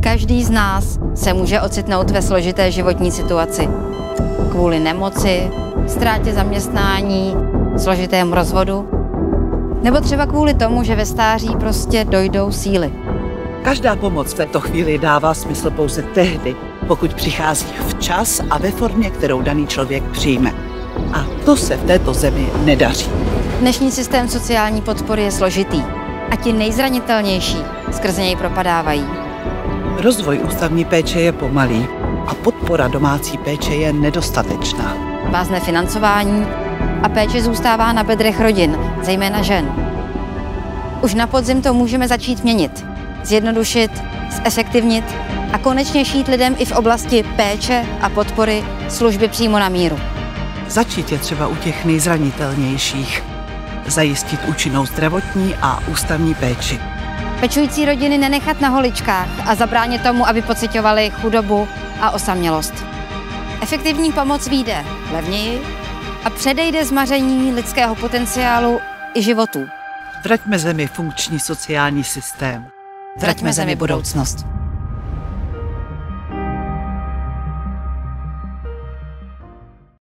Každý z nás se může ocitnout ve složité životní situaci. Kvůli nemoci, ztrátě zaměstnání, složitému rozvodu, nebo třeba kvůli tomu, že ve stáří prostě dojdou síly. Každá pomoc v této chvíli dává smysl pouze tehdy, pokud přichází včas a ve formě, kterou daný člověk přijme. A to se v této zemi nedaří. Dnešní systém sociální podpory je složitý a ti nejzranitelnější skrze něj propadávají. Rozvoj ústavní péče je pomalý a podpora domácí péče je nedostatečná. Vázne financování a péče zůstává na bedrech rodin, zejména žen. Už na podzim to můžeme začít měnit, zjednodušit, zefektivnit a konečně šít lidem i v oblasti péče a podpory služby přímo na míru. Začít je třeba u těch nejzranitelnějších. Zajistit účinnou zdravotní a ústavní péči. Pečující rodiny nenechat na holičkách a zabránit tomu, aby pociťovali chudobu a osamělost. Efektivní pomoc vyjde levněji a předejde zmaření lidského potenciálu i životů. Vraťme zemi funkční sociální systém. Vraťme zemi budoucnost.